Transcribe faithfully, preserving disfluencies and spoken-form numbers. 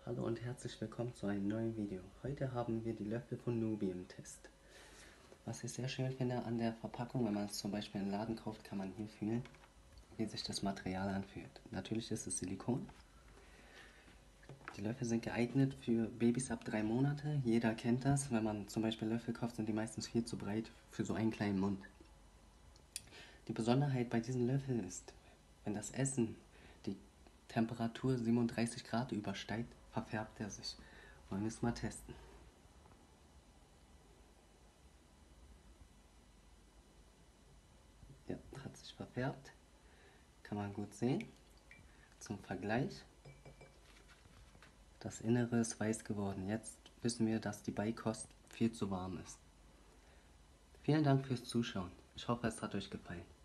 Hallo und herzlich willkommen zu einem neuen Video. Heute haben wir die Löffel von Nubi im Test. Was ich sehr schön finde an der Verpackung, wenn man es zum Beispiel im Laden kauft, kann man hier fühlen, wie sich das Material anfühlt. Natürlich ist es Silikon. Die Löffel sind geeignet für Babys ab drei Monate. Jeder kennt das. Wenn man zum Beispiel Löffel kauft, sind die meistens viel zu breit für so einen kleinen Mund. Die Besonderheit bei diesen Löffeln ist, wenn das Essen die Temperatur siebenunddreißig Grad übersteigt, verfärbt er sich. Wollen wir es mal testen. Ja, hat sich verfärbt. Kann man gut sehen. Zum Vergleich. Das Innere ist weiß geworden. Jetzt wissen wir, dass die Beikost viel zu warm ist. Vielen Dank fürs Zuschauen. Ich hoffe, es hat euch gefallen.